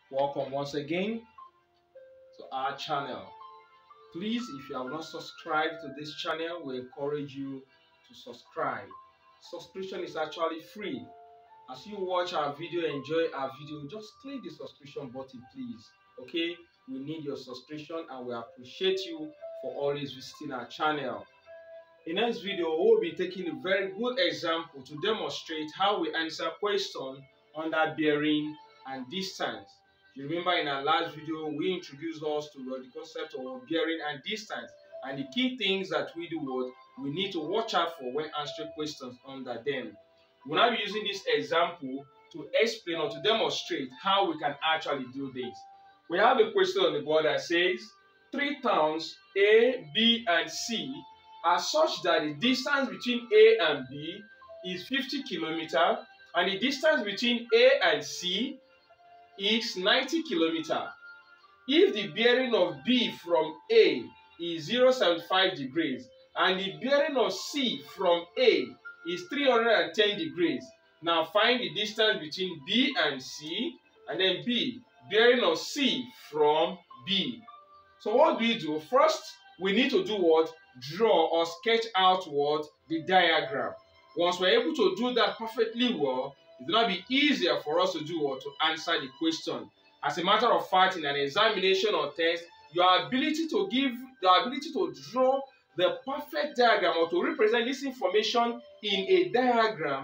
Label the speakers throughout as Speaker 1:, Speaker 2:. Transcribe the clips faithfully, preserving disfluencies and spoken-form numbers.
Speaker 1: Welcome once again to our channel. Please, if you have not subscribed to this channel, we encourage you to subscribe. Subscription is actually free. As you watch our video, enjoy our video, just click the subscription button, please. Okay, we need your subscription and we appreciate you for always visiting our channel. In this video, we will be taking a very good example to demonstrate how we answer questions under bearing and distance. You remember in our last video, we introduced us to the concept of bearing and distance, and the key things that we do what we need to watch out for when answering questions under them. We'll now be using this example to explain or to demonstrate how we can actually do this. We have a question on the board that says, three towns A, B, and C are such that the distance between A and B is fifty kilometers and the distance between A and C is ninety kilometers. If the bearing of B from A is zero point seven five degrees and the bearing of C from A is three hundred ten degrees, now find the distance between B and C, and then B, bearing of C from B. So what do we do? First, we need to do what? Draw or sketch out what? The diagram. Once we're able to do that perfectly well, it will now be easier for us to do what? To answer the question. As a matter of fact, in an examination or test, your ability to give, the ability to draw the perfect diagram or to represent this information in a diagram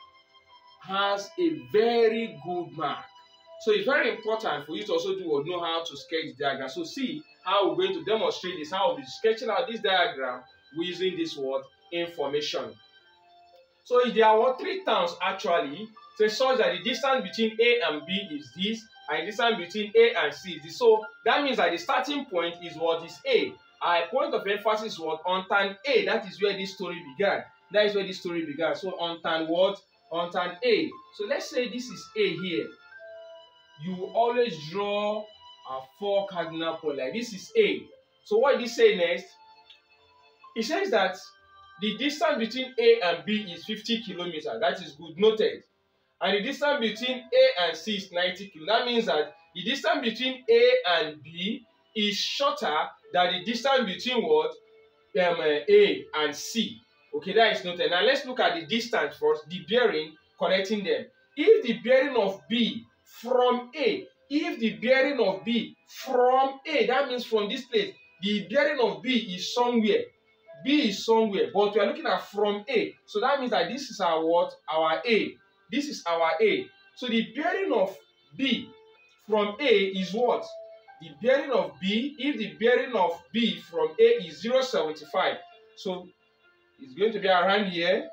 Speaker 1: has a very good mark. So it's very important for you to also do or know how to sketch the diagram. So see how we're going to demonstrate this, how we'll be sketching out this diagram using this word information. So if there are three towns actually, so it's such that the distance between A and B is this, and the distance between A and C is this. So that means that the starting point is what is A. Our point of emphasis was on town A. That is where this story began. That is where this story began. So on town what? On town A. So let's say this is A here. You will always draw a four cardinal point like this is A. So what did it say next? It says that the distance between A and B is fifty kilometers. That is good, noted. And the distance between A and C is ninety kilometers. That means that the distance between A and B is shorter than the distance between what? Um, uh, A and C. Okay, that is noted. Now let's look at the distance first, the bearing connecting them. If the bearing of B from A, if the bearing of B from A, that means from this place, the bearing of B is somewhere. B is somewhere, but we are looking at from A. So that means that this is our what? Our A. This is our A. So the bearing of B from A is what? The bearing of B, if the bearing of B from A is zero point seven five, so it's going to be around here.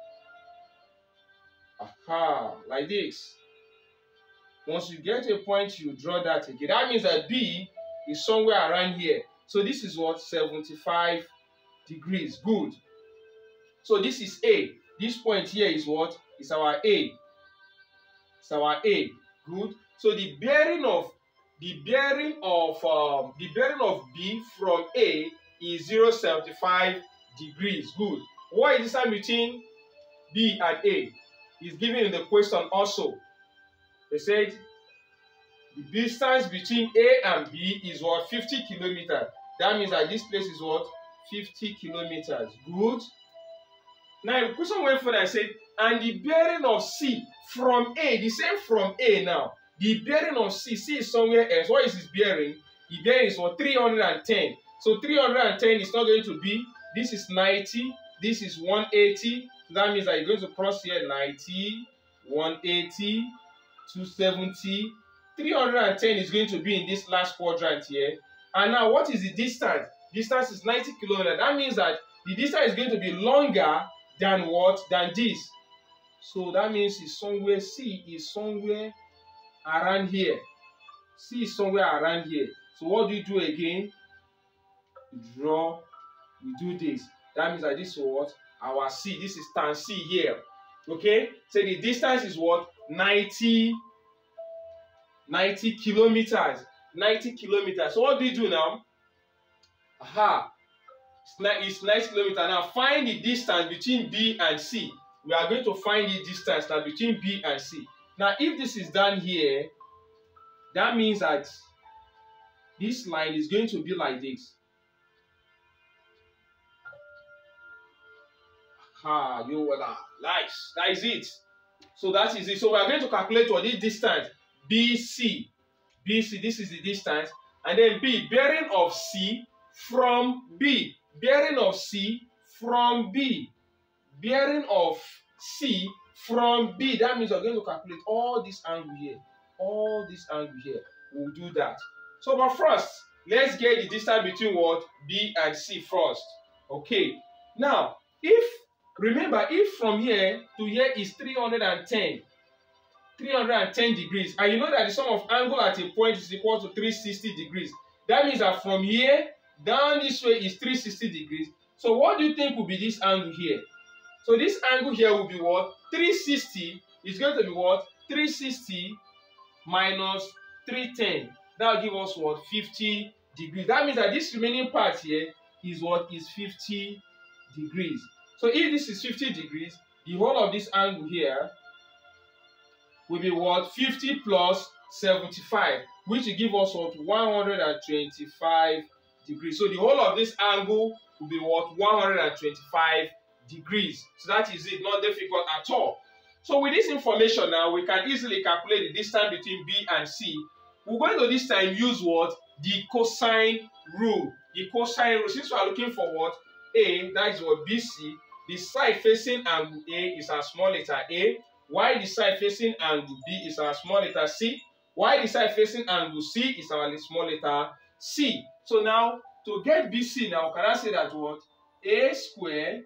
Speaker 1: Aha, like this. Once you get to a point, you draw that again. That means that B is somewhere around here. So this is what? seventy-five degrees. Good. So this is A. This point here is what? It's our A. It's our A. Good. So the bearing of the bearing of um, the bearing of B from A is zero point seven five degrees. Good. What is the distance between B and A? Is given in the question also. They said the distance between A and B is what? fifty kilometers. That means that this place is what? fifty kilometers. Good. Now the question went further and said, and the bearing of C from A, the same from A now. The bearing of C, C is somewhere else. What is its bearing? The bearing is what? three hundred ten. So three hundred ten is not going to be, this is ninety, this is one eighty. So that means that you're going to cross here ninety, one eighty, two seventy. three hundred ten is going to be in this last quadrant here. And now what is the distance? Distance is ninety kilometers. That means that the distance is going to be longer than what? Than this. So that means it's somewhere, C is somewhere around here. C is somewhere around here. So what do you do again? You draw, we do this. That means that this is what? Our C. This is tan C here. Okay? So the distance is what? ninety, ninety kilometers. ninety kilometers. So what do you do now? Aha. It's ninety kilometers. Now find the distance between B and C. We are going to find the distance now between B and C. Now if this is down here, That means that this line is going to be like this. Ah, you will nice. That is it. So that is it. So we are going to calculate what this distance B C. B C, this is the distance. And then B, bearing of C from B. Bearing of C from B. Bearing of C from B. That means we're going to calculate all this angle here. All this angle here. We'll do that. So, but first, let's get the distance between what? B and C first. Okay. Now, if, remember, if from here to here is three hundred ten, three hundred ten degrees, and you know that the sum of angle at a point is equal to three hundred sixty degrees. That means that from here down this way is three hundred sixty degrees. So what do you think will be this angle here? So this angle here will be what? three hundred sixty is going to be what? three hundred sixty minus three hundred ten. That will give us what? fifty degrees. That means that this remaining part here is what? Is fifty degrees. So if this is fifty degrees, the whole of this angle here will be what? fifty plus seventy-five, which will give us what? one hundred twenty-five degrees. So the whole of this angle will be what? one hundred twenty-five degrees. So that is it, not difficult at all. So with this information now, we can easily calculate the distance between B and C. We're going to this time use what? The cosine rule. The cosine rule. Since we are looking for what? A, that is what? B C. The side facing angle A is our small letter A, while the side facing angle B is our small letter C, while the side facing angle C is our small letter C. So now, to get B C now, can I say that what? A square,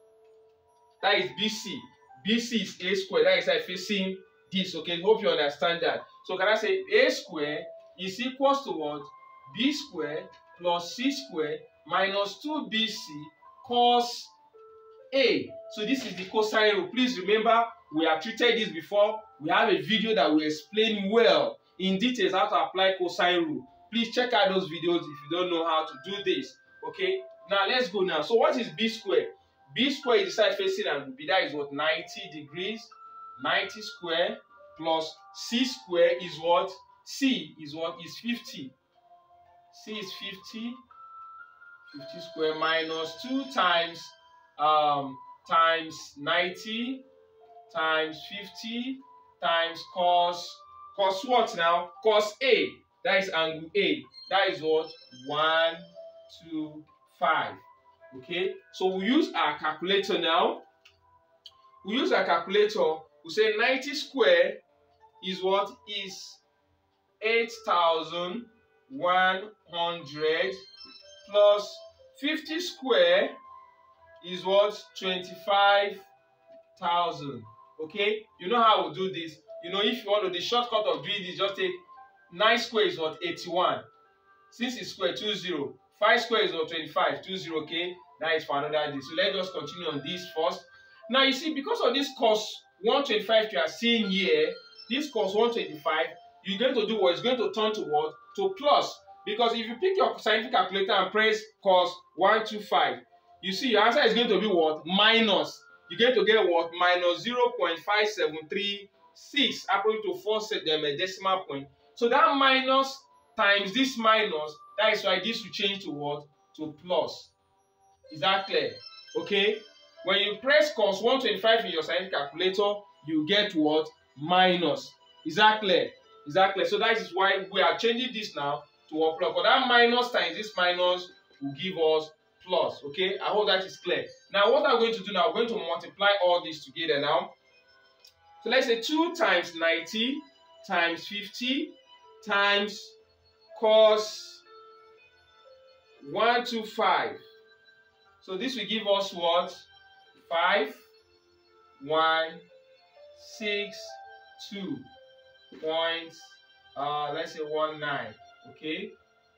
Speaker 1: that is B C. B C is A square, that is side facing this, okay? Hope you understand that. So can I say A square is equals to what? B square plus C square minus two B C cos A. So this is the cosine rule. Please remember, we have treated this before. We have a video that will explain well in details how to apply cosine rule. Please check out those videos if you don't know how to do this. Okay, now let's go now. So what is B square? B square is the side facing angle B. That is what? ninety degrees. ninety square plus C square is what? C is what? Is fifty. C is fifty. fifty square minus two times um times ninety times fifty times cos cos what now? Cos A. That is angle A. That is what? one, two, five. Okay, so we use our calculator now. We use our calculator. We say ninety square is what? Is eight thousand one hundred plus fifty square is what? twenty-five thousand. Okay, you know how we do this. You know, if you want to, the shortcut of doing this, just take nine square is what? eighty-one. Since it's square, two zero. five square is what? twenty-five. two zero, okay? That is for another day. So let's just continue on this first. Now you see, because of this cos one twenty-five you are seeing here, this cos one twenty-five, you're going to do what? It's going to turn to what? To plus. Because if you pick your scientific calculator and press cos one twenty-five, you see your answer is going to be what? Minus. You're going to get what? Minus zero point five seven three six according to four decimal point. So that minus times this minus, that is why this will change to what? To plus. Is that clear? Okay. When you press cos one twenty-five in your scientific calculator, you get what? Minus. Is that clear? Is that clear? So that is why we are changing this now to a plus. But that minus times this minus will give us plus. Okay. I hope that is clear. Now what I'm going to do now, we're going to multiply all this together now. So let's say two times ninety times fifty times cos one twenty-five. So this will give us what? five, one, six, two point, uh, let's say one nine. Okay?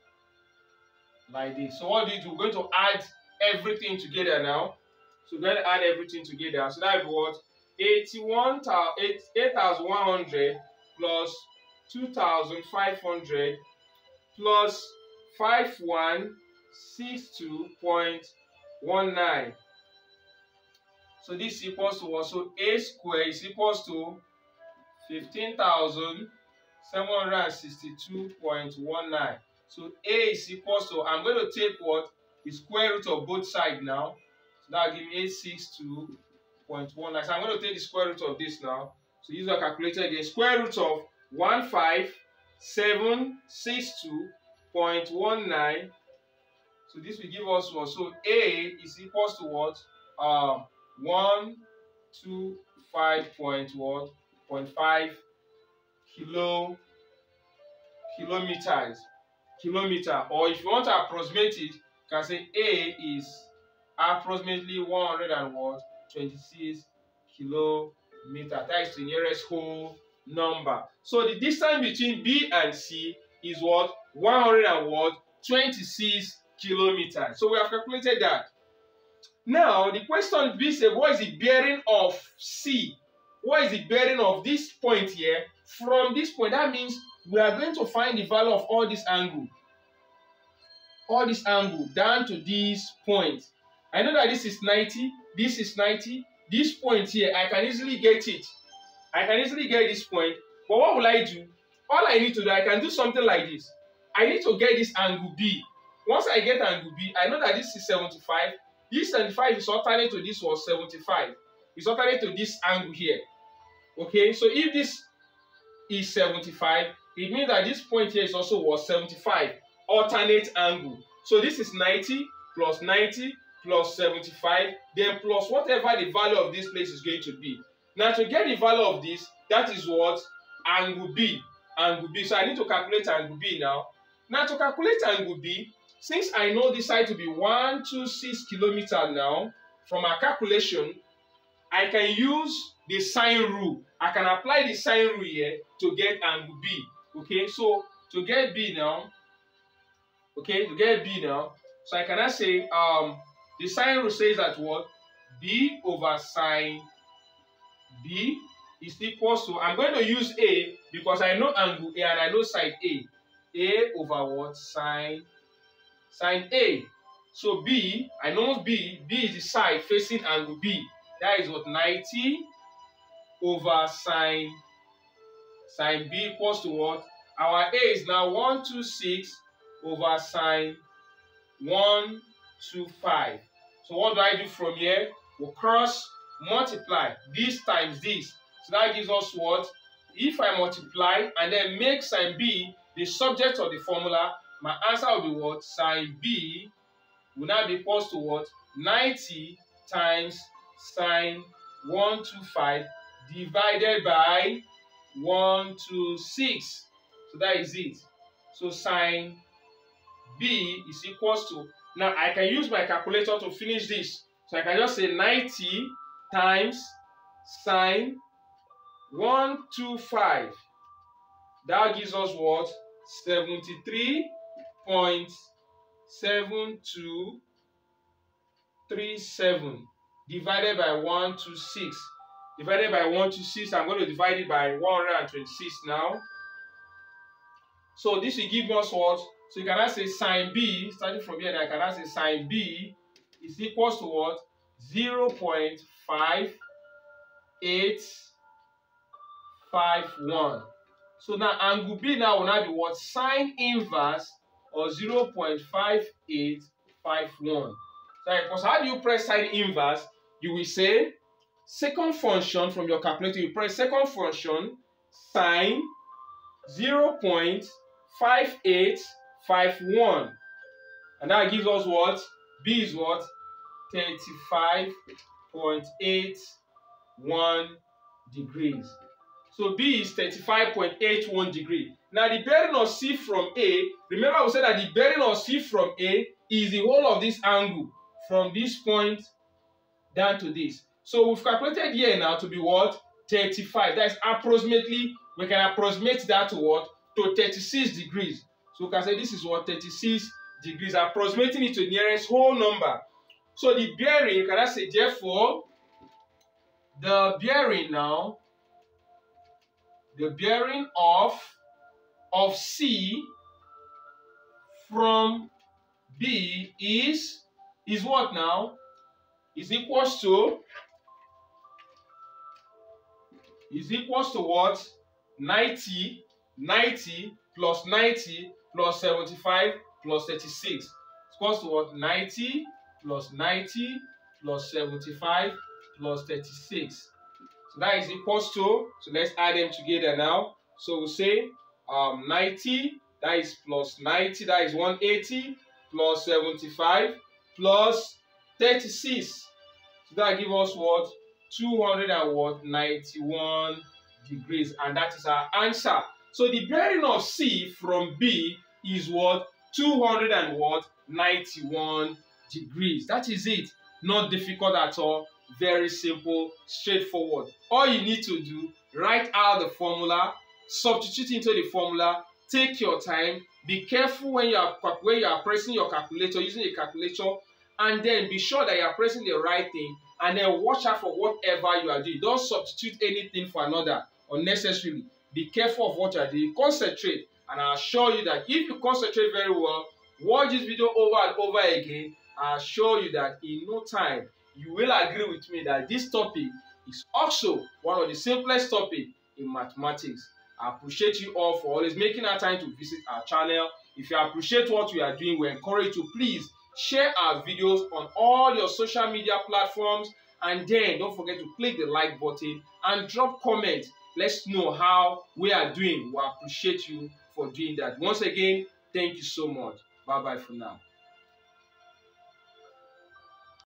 Speaker 1: Like this. So what do you do? We're going to add everything together now. So we're going to add everything together. So that will be what? eighty-one thousand, eight thousand one hundred plus two thousand five hundred plus five one six two point one nine. So this equals to what? So A square is equals to fifteen thousand seven hundred sixty-two point one nine. So A is equals to, I'm going to take what? The square root of both sides now. So that will give me eight hundred sixty-two point one nine. So I'm going to take the square root of this now. So use your calculator again. Square root of one five seven six two point one nine. So this will give us what? So A is equals to what? Um, one two five point what? Point five kilo kilometers. Kilometer. Or if you want to approximate it, you can say A is approximately one hundred and what? twenty-six kilometer. That is the nearest whole number. So the distance between B and C is what? one hundred and what? twenty-six kilometers. So we have calculated that. Now the question B says, what is the bearing of C? What is the bearing of this point here from this point? That means we are going to find the value of all this angle. All this angle down to this point. I know that this is ninety, this is ninety, this point here, I can easily get it. I can easily get this point, but what will I do? All I need to do, I can do something like this. I need to get this angle B. Once I get angle B, I know that this is seventy-five. This seventy-five is alternate to this was seventy-five. It's alternate to this angle here. Okay, so if this is seventy-five, it means that this point here is also was seventy-five. Alternate angle. So this is ninety plus ninety plus seventy-five, then plus whatever the value of this place is going to be. Now to get the value of this, that is what? Angle B. Angle B. So I need to calculate angle B now. Now to calculate angle B, since I know this side to be one hundred twenty-six kilometers now, from our calculation, I can use the sine rule. I can apply the sine rule here to get angle B. Okay, so to get B now, okay, to get B now, so I cannot say, um, the sine rule says that what? B over sine B is equals to, I'm going to use A because I know angle A and I know side A. A over what? Sine, sine A. So B, I know B, B is the side facing angle B. That is what? ninety over sine, sine B equals to what? Our A is now one hundred twenty-six over sine one hundred twenty-five. So what do I do from here? We'll cross multiply this times this. So that gives us what? If I multiply and then make sine B the subject of the formula, my answer will be what? Sine B will now be equals to what? ninety times sine one hundred twenty-five divided by one hundred twenty-six. So that is it. So sine B is equals to, now I can use my calculator to finish this. So I can just say ninety times sine one hundred twenty-five. That gives us what? seventy-three point seven two three seven divided by one hundred twenty-six. Divided by one hundred twenty-six, I'm going to divide it by one hundred twenty-six now. So this will give us what? So you can now say sine B, starting from here, I can now say sine B is equals to what? zero point five eight five one. So now angle B now will now be what? Sine inverse or zero point five eight five one. So because how do you press sine inverse? You will say second function from your calculator. You press second function sine zero point five eight five one, and that gives us what? B is what? thirty-five point eight one degrees. So B is thirty-five point eight one degree. Now the bearing of C from A, remember we said that the bearing of C from A is the whole of this angle from this point down to this. So we've calculated here now to be what? thirty-five. That is approximately, we can approximate that to what? To thirty-six degrees. So we can say this is what? thirty-six degrees, approximating it to the nearest whole number. So the bearing, can I say therefore, the bearing now, the bearing of, of C from B is, is what now? Is equals to, is equals to what? ninety ninety plus ninety plus seventy-five plus thirty-six. It's equals to what? ninety plus ninety plus seventy-five plus thirty-six. So that is equals to, so let's add them together now. So we'll say um, ninety, that is plus ninety, that is one hundred eighty, plus seventy-five plus thirty-six. So that gives us what? two hundred ninety-one degrees, and that is our answer. So the bearing of C from B is what? two hundred ninety-one degrees. That is it. Not difficult at all. Very simple, straightforward. All you need to do, write out the formula, substitute into the formula, take your time, be careful when you are when you are pressing your calculator, using a calculator, and then be sure that you are pressing the right thing, and then watch out for whatever you are doing. Don't substitute anything for another unnecessarily. Be careful of what you are doing. Concentrate, and I assure you that if you concentrate very well, watch this video over and over again, I assure you that in no time you will agree with me that this topic is also one of the simplest topics in mathematics. I appreciate you all for always making our time to visit our channel. If you appreciate what we are doing, we encourage you to please share our videos on all your social media platforms, and then don't forget to click the like button and drop comments. Let's know how we are doing. We appreciate you for doing that. Once again, thank you so much. Bye bye for now.